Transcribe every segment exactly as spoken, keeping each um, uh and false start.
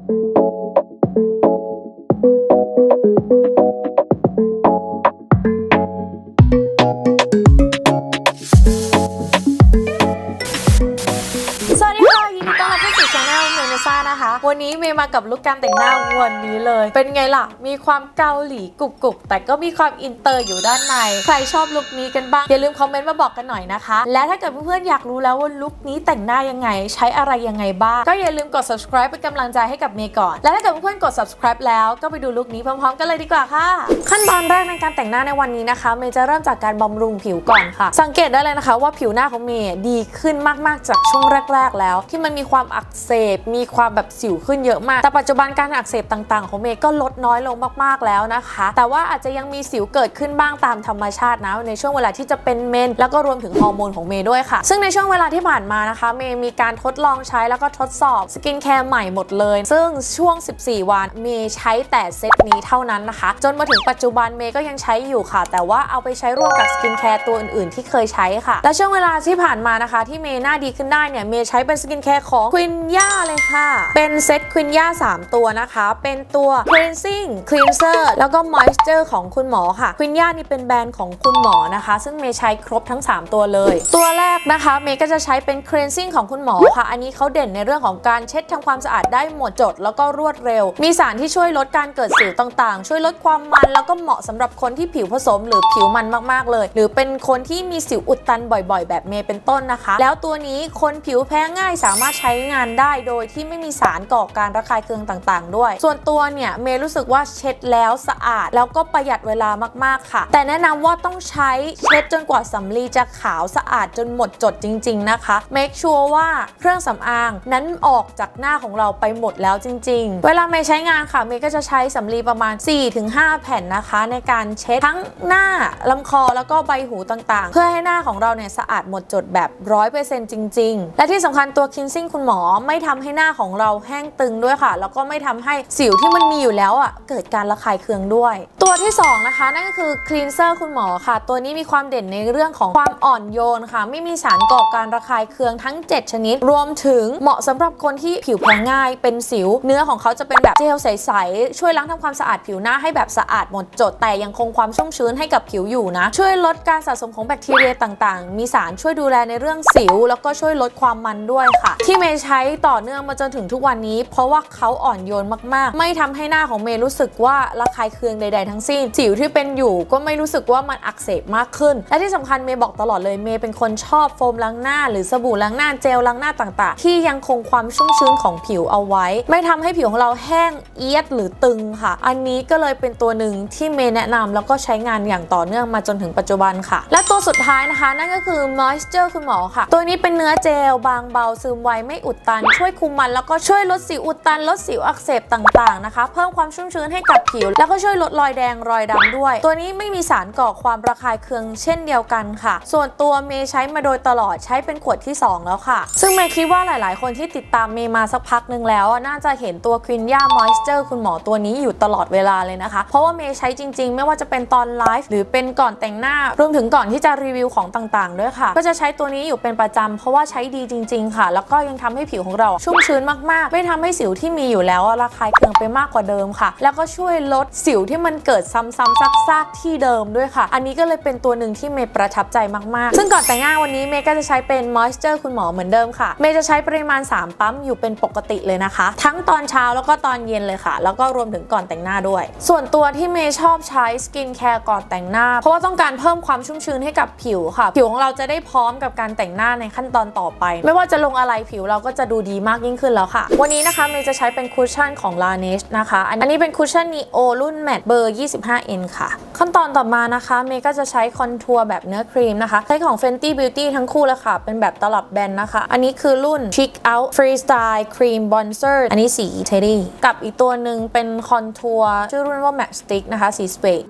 นะคะวันนี้เมย์มากับลุคการแต่งหน้าวันนี้เลยเป็นไงล่ะมีความเกาหลีกรุบๆแต่ก็มีความอินเตอร์อยู่ด้านในใครชอบลุคนี้กันบ้างอย่าลืมคอมเมนต์มาบอกกันหน่อยนะคะและถ้าเกิดเพื่อนๆอยากรู้แล้วว่าลุคนี้แต่งหน้ายังไงใช้อะไรยังไงบ้างก็อย่าลืมกด subscribe เป็นกำลังใจให้กับเมย์ก่อนและถ้าเกิดเพื่อนๆกด subscribe แล้วก็ไปดูลุคนี้พร้อมๆกันเลยดีกว่าค่ะขั้นตอนแรกในการแต่งหน้าในวันนี้นะคะเมย์จะเริ่มจากการบำรุงผิวก่อนค่ะสังเกตได้เลยนะคะว่าผิวหน้าของเมย์ดีขึ้นมากๆจากช่วงแรกๆแล้วที่มันมีความอักเสบมีความแบบสิวขึ้นเยอะมากแต่ปัจจุบันการอักเสบต่างๆของเมย์ก็ลดน้อยลงมากๆแล้วนะคะแต่ว่าอาจจะยังมีสิวเกิดขึ้นบ้างตามธรรมชาตินะในช่วงเวลาที่จะเป็นเมนแล้วก็รวมถึงฮอร์โมนของเมย์ด้วยค่ะซึ่งในช่วงเวลาที่ผ่านมานะคะเมย์มีการทดลองใช้แล้วก็ทดสอบสกินแคร์ใหม่หมดเลยซึ่งช่วงสิบสี่วันเมย์ใช้แต่เซตนี้เท่านั้นนะคะจนมาถึงปัจจุบันเมย์ก็ยังใช้อยู่ค่ะแต่ว่าเอาไปใช้ร่วมกับสกินแคร์ตัวอื่นๆที่เคยใช้ค่ะและช่วงเวลาที่ผ่านมานะคะที่เมย์หน้าดีขึ้นได้เนี่ยเมย์ใช้เป็นสกินแคร์ของควินย่าเลยค่ะเป็นเซตควินย่าสามตัวนะคะเป็นตัว cleansing cleanser แล้วก็ moisture ของคุณหมอค่ะควินย่านี่เป็นแบรนด์ของคุณหมอนะคะซึ่งเมย์ใช้ครบทั้งสามตัวเลยตัวแรกนะคะเมย์ก็จะใช้เป็น cleansing ของคุณหมอค่ะอันนี้เขาเด่นในเรื่องของการเช็ดทำความสะอาดได้หมดจดแล้วก็รวดเร็วมีสารที่ช่วยลดการเกิดสิวต่างๆช่วยลดความมันแล้วก็เหมาะสำหรับคนที่ผิวผสมหรือผิวมันมากๆเลยหรือเป็นคนที่มีสิวอุดตันบ่อยๆแบบเมย์เป็นต้นนะคะแล้วตัวนี้คนผิวแพ้ง่ายสามารถใช้งานได้โดยที่ไม่มีสารก่อการระคายเคืองต่างๆด้วยส่วนตัวเนี่ยเมย์รู้สึกว่าเช็ดแล้วสะอาดแล้วก็ประหยัดเวลามากๆค่ะแต่แนะนำว่าต้องใช้เช็ดจนกว่าสำลีจะขาวสะอาดจนหมดจดจริงๆนะคะ make sure ว่าเครื่องสำอางนั้นออกจากหน้าของเราไปหมดแล้วจริงๆเวลาเมย์ใช้งานค่ะเมย์ก็จะใช้สำลีประมาณ สี่ถึงห้า แผ่นนะคะในการเช็ดทั้งหน้าลำคอแล้วก็ใบหูต่างๆเพื่อให้หน้าของเราเนี่ยสะอาดหมดจดแบบ ร้อยเปอร์เซ็นต์ จริงๆและที่สำคัญตัว cleansing คุณหมอไม่ทำให้หน้าของเราแห้งตึงด้วยค่ะแล้วก็ไม่ทำให้สิวที่มันมีอยู่แล้วอ่ะเกิดการระคายเคืองด้วยตัวที่สองนะคะนั่นก็คือ cleanser คุณหมอค่ะตัวนี้มีความเด่นในเรื่องของความอ่อนโยนค่ะไม่มีสารก่อการระคายเคืองทั้งเจ็ดชนิดรวมถึงเหมาะสำหรับคนที่ผิวแพ้ง่ายเป็นสิวเนื้อของเขาจะเป็นแบบเจลใสๆช่วยล้างทำความสะอาดผิวหน้าให้แบบสะอาดหมดจดแต่ยังคงความชุ่มชื้นให้กับผิวอยู่นะช่วยลดการสะสมของแบคทีเรียต่างๆมีสารช่วยดูแลในเรื่องสิวแล้วก็ช่วยลดความมันด้วยค่ะที่เมย์ใช้ต่อเนื่องมาจนถึงทุกวันนี้เพราะว่าเขาอ่อนโยนมากๆไม่ทำให้หน้าของเมย์รู้สึกว่าระคายเคืองใดๆทั้งสิ้นสิวที่เป็นอยู่ก็ไม่รู้สึกว่ามันอักเสบมากขึ้นและที่สำคัญเมย์บอกตลอดเลยเมย์เป็นคนชอบโฟมล้างหน้าหรือสบู่ล้างหน้าเจลล้างหน้าต่างๆที่ยังคงความชุ่มชื้นของผิวเอาไว้ไม่ทำให้ผิวของเราแห้งเอียดหรือตึงค่ะอันนี้ก็เลยเป็นตัวหนึ่งที่เมย์แนะนำแล้วก็ใช้งานอย่างต่อเนื่องมาจนถึงปัจจุบันค่ะและตัวสุดท้ายนะคะนั่นก็คือ moisture คุณหมอค่ะตัวนี้เป็นเนื้อเจลบางเบาซึมไวไม่อุดตันช่วยคุมมันแล้วก็ช่วยลดสิวอุดตันลดสิวอักเสบต่างๆนะคะเพิ่มความชุ่มชื้นให้กับผิวแล้วก็ช่วยลดรอยแดงรอยดำด้วยตัวนี้ไม่มีสารก่อความระคายเคืองเช่นเดียวกันค่ะส่วนตัวเมย์ใช้มาโดยตลอดใช้เป็นขวดที่สองแล้วค่ะซึ่งเมย์คิดว่าหลายๆคนที่ติดตามเมย์มาสักพักนึงแล้วน่าจะเห็นตัวควินย่า moisture คุณหมอตัวนี้อยู่ตลอดเวลาเลยนะคะเพราะว่าเมย์ใช้จริงๆไม่ว่าจะเป็นตอนไลฟ์หรือเป็นก่อนแต่งหน้ารวมถึงก่อนที่จะรีวิวของต่างๆด้วยค่ะก็จะใช้ตัวนี้อยู่เป็นประจำเพราะว่าใช้ดีจริงๆค่ะแล้วก็ยังทำให้ผิวของเราชุ่มชื้นมากๆไม่ทำให้สิวที่มีอยู่แล้วระคายเคืองไปมากกว่าเดิมค่ะแล้วก็ช่วยลดสิวที่มันเกิดซ้ำๆซากๆที่เดิมด้วยค่ะอันนี้ก็เลยเป็นตัวหนึ่งที่เมย์ประทับใจมากๆซึ่งก่อนแต่งหน้าวันนี้เมย์ก็จะใช้เป็น moisture คุณหมอเหมือนเดิมค่ะเมย์จะใช้ปริมาณสามปั๊มอยู่เป็นปกติเลยนะคะทั้งตอนเช้าแล้วก็ตอนเย็นเลยค่ะแล้วก็รวมถึงก่อนแต่งหน้าด้วยส่วนตัวที่เมย์ชอบใช้สกินแคร์ก่อนแต่งหน้าเพราะว่าต้องการเพิ่มความชุ่มชื้นให้กับผิวค่ะผิวของเราจะได้พร้อมกับการแต่งหน้าในขั้นตอนต่อไปไม่ว่าจะลงอะไรผิวเราก็จะดูดีมากยิ่งขึ้นแล้วค่ะวันนี้นะคะเมย์จะใช้เป็นคุชชั่นของ Laneige นะคะอันนี้เป็นคุชชั่น Neo รุ่น Matte เบอร์ ยี่สิบห้า เอ็น ค่ะขั้นตอนต่อมานะคะเมย์ก็จะใช้คอนทัวร์แบบเนื้อครีมนะคะใช้ของ Fenty Beauty ทั้งคู่เลยค่ะเป็นแบบตลับแบนนะคะอันนี้คือรุ่น Cheek Out Freestyle Cream Bronzer อันนี้สี Teddy กับอีกตัวหนึ่งเป็นคอนทัวร์ชื่อรุ่นว่า Matte Stick นะคะสี Spade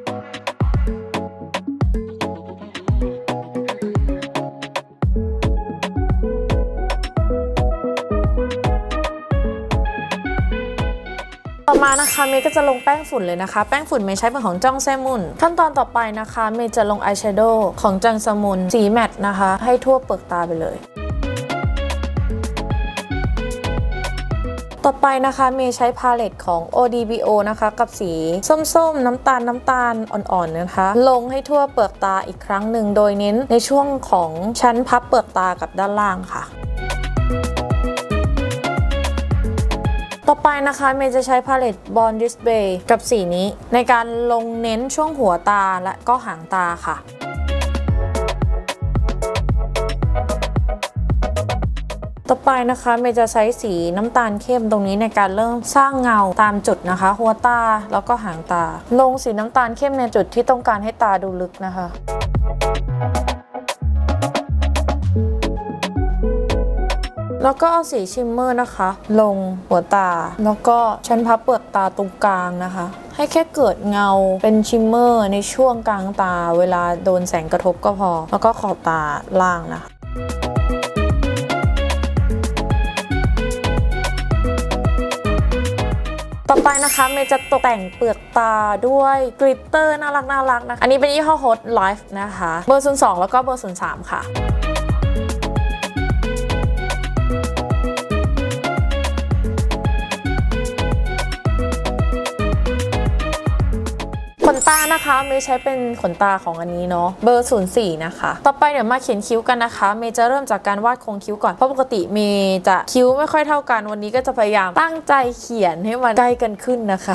ต่อมานะคะเมย์ก็จะลงแป้งฝุ่นเลยนะคะแป้งฝุ่นเมย์ใช้เป็นของจ้องแซมุนขั้นตอนต่อไปนะคะเมย์จะลงอายแชโดว์ของจังสมุนสีแมตต์นะคะให้ทั่วเปลือกตาไปเลยต่อไปนะคะเมย์ใช้พาเลตของ โอ ดี บี โอ นะคะกับสีส้มๆน้ำตาลน้ำตาลอ่อนๆนะคะลงให้ทั่วเปลือกตาอีกครั้งหนึ่งโดยเน้นในช่วงของชั้นพับเปลือกตากับด้านล่างค่ะต่อไปนะคะเมย์จะใช้พาเลต Born This Way กับสีนี้ในการลงเน้นช่วงหัวตาและก็หางตาค่ะต่อไปนะคะเมย์จะใช้สีน้ำตาลเข้มตรงนี้ในการเริ่มสร้างเงาตามจุดนะคะหัวตาแล้วก็หางตาลงสีน้ำตาลเข้มในจุดที่ต้องการให้ตาดูลึกนะคะแล้วก็เอาสีชิมเมอร์นะคะลงหัวตาแล้วก็ชั้นพับเปลือกตาตรงกลางนะคะให้แค่เกิดเงาเป็นชิมเมอร์ในช่วงกลางตาเวลาโดนแสงกระทบก็พอแล้วก็ขอบตาล่างนะคะต่อไปนะคะเมย์จะตกแต่งเปลือกตาด้วยกลิตเตอร์น่ารักน่ารักนะคะอันนี้เป็นยี่ห้อ Hot Life นะคะเบอร์ศูนย์สองแล้วก็เบอร์ศูนย์สามค่ะขนตานะคะเมย์ใช้เป็นขนตาของอันนี้เนาะเบอร์ศูนย์สี่นะคะต่อไปเดี๋ยวมาเขียนคิ้วกันนะคะเมย์จะเริ่มจากการวาดโครงคิ้วก่อนเพราะปกติเมย์จะคิ้วไม่ค่อยเท่ากันวันนี้ก็จะพยายามตั้งใจเขียนให้มันใกล้กันขึ้นนะคะ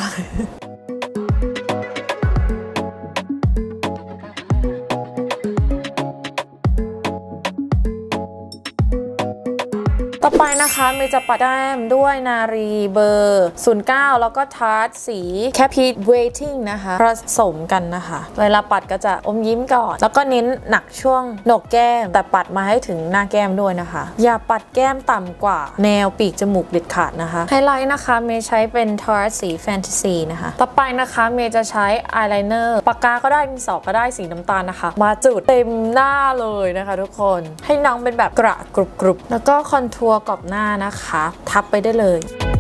ต่อไปนะคะเมย์จะปัดแก้มด้วยนารีเบอร์ศูนย์เก้าแล้วก็ทาร์ตสีแคปิดเวทิงนะคะผสมกันนะคะเวลาปัดก็จะอมยิ้มก่อนแล้วก็เน้นหนักช่วงโหนกแก้มแต่ปัดมาให้ถึงหน้าแก้มด้วยนะคะอย่าปัดแก้มต่ำกว่าแนวปีกจมูกเด็ดขาดนะคะไฮไลท์นะคะเมย์ใช้เป็นทาร์ตสีแฟนตาซีนะคะต่อไปนะคะเมย์จะใช้อายไลเนอร์ปากกาก็ได้ดินสอก็ได้สีน้ำตาลนะคะมาจุดเต็มหน้าเลยนะคะทุกคนให้น้องเป็นแบบกระกรุบๆแล้วก็คอนทัวร์กรอบหน้านะคะทับไปได้เลย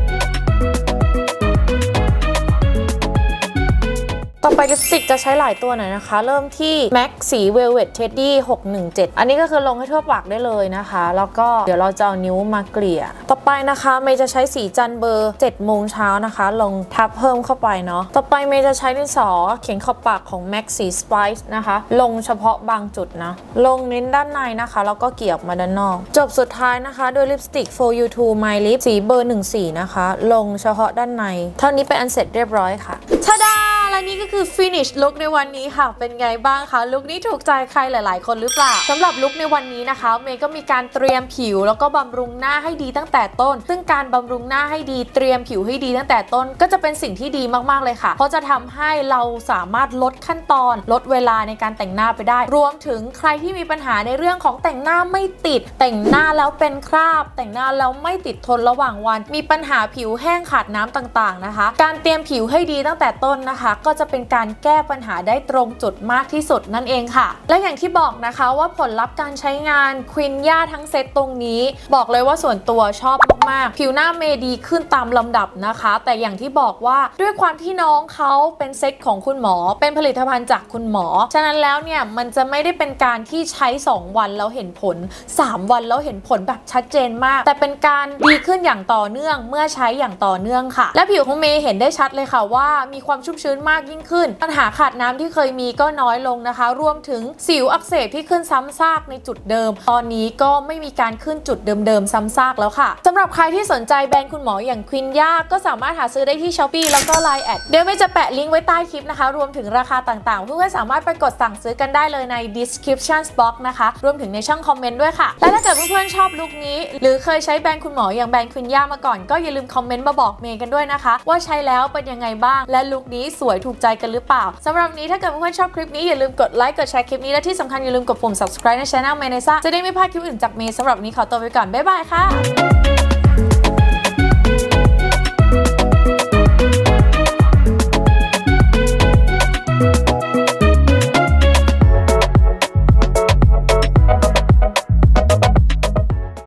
ต่อไปลิปสติกจะใช้หลายตัวหน่อยนะคะเริ่มที่ แม็ก สี Velvet Teddy หกหนึ่งเจ็ดอันนี้ก็คือลงให้ทั่วปากได้เลยนะคะแล้วก็เดี๋ยวเราจะเอานิ้วมาเกลี่ยต่อไปนะคะเมย์จะใช้สีจันเบอร์เจ็ดโมงเช้านะคะลงทับเพิ่มเข้าไปเนาะต่อไปเมย์จะใช้ดินสอเขียนขอบปากของ แม็ก สี Spice นะคะลงเฉพาะบางจุดนะลงเน้นด้านในนะคะแล้วก็เกี่ยวมาด้านนอกจบสุดท้ายนะคะด้วยลิปสติก โฟร์ ยู ทู My Lip สีเบอร์หนึ่งสี่นะคะลงเฉพาะด้านในเท่านี้เป็นอันเสร็จเรียบร้อยค่ะทาดาและนี่ก็คือ finish look ในวันนี้ค่ะเป็นไงบ้างคะลุคนี้ถูกใจใครหลายๆคนหรือเปล่าสำหรับลุคในวันนี้นะคะเมย์ก็มีการเตรียมผิวแล้วก็บำรุงหน้าให้ดีตั้งแต่ต้นซึ่งการบำรุงหน้าให้ดีเตรียมผิวให้ดีตั้งแต่ต้นก็จะเป็นสิ่งที่ดีมากๆเลยค่ะเพราะจะทำให้เราสามารถลดขั้นตอนลดเวลาในการแต่งหน้าไปได้รวมถึงใครที่มีปัญหาในเรื่องของแต่งหน้าไม่ติดแต่งหน้าแล้วเป็นคราบแต่งหน้าแล้วไม่ติดทนระหว่างวันมีปัญหาผิวแห้งขาดน้ำต่างๆนะคะการเตรียมผิวให้ดีตั้งแต่ต้นนะคะก็จะเป็นการแก้ปัญหาได้ตรงจุดมากที่สุดนั่นเองค่ะและอย่างที่บอกนะคะว่าผลลัพธ์การใช้งานควินย่าทั้งเซตตรงนี้บอกเลยว่าส่วนตัวชอบมากๆผิวหน้าเมย์ดีขึ้นตามลำดับนะคะแต่อย่างที่บอกว่าด้วยความที่น้องเขาเป็นเซตของคุณหมอเป็นผลิตภัณฑ์จากคุณหมอฉะนั้นแล้วเนี่ยมันจะไม่ได้เป็นการที่ใช้สองวันแล้วเห็นผลสามวันแล้วเห็นผลแบบชัดเจนมากแต่เป็นการดีขึ้นอย่างต่อเนื่องเมื่อใช้อย่างต่อเนื่องค่ะและผิวของเมย์เห็นได้ชัดเลยค่ะว่ามีความชุ่มชื้นมากยิ่งขึ้นปัญหาขาดน้ำที่เคยมีก็น้อยลงนะคะรวมถึงสิวอักเสบที่ขึ้นซ้ำซากในจุดเดิมตอนนี้ก็ไม่มีการขึ้นจุดเดิมๆซ้ำซากแล้วค่ะสำหรับใครที่สนใจแบรนด์คุณหมออย่างควินย่าก็สามารถหาซื้อได้ที่ ช้อปปี้ แล้วก็ ไลน์ แอดเดี๋ยวเมย์จะแปะลิงก์ไว้ใต้คลิปนะคะรวมถึงราคาต่างๆเพื่อนๆสามารถไปกดสั่งซื้อกันได้เลยใน description box นะคะรวมถึงในช่องคอมเมนต์ด้วยค่ะและถ้าเกิดเพื่อนๆชอบลุคนี้หรือเคยใช้แบรนด์คุณหมออย่างแบรนด์ควินย่ามาก่อนก็อย่าลืมคอมเมนต์มาบอกเมย์กันด้วยนะคะว่าใช้แล้วเป็นยังไงบ้างและลุคนี้สวยถูกใจกันหรือเปล่าสำหรับนี้ถ้าเกิดเพื่อนๆชอบคลิปนี้อย่าลืมกดไลค์กดแชร์คลิปนี้และที่สำคัญอย่าลืมกดปุ่ม subscribe ใน channel เมย์เนซ่าจะได้ไม่พลาดคลิปอื่นจากเมย์สำหรับนี้ขอตัวไปก่อนบ๊ายบายค่ะ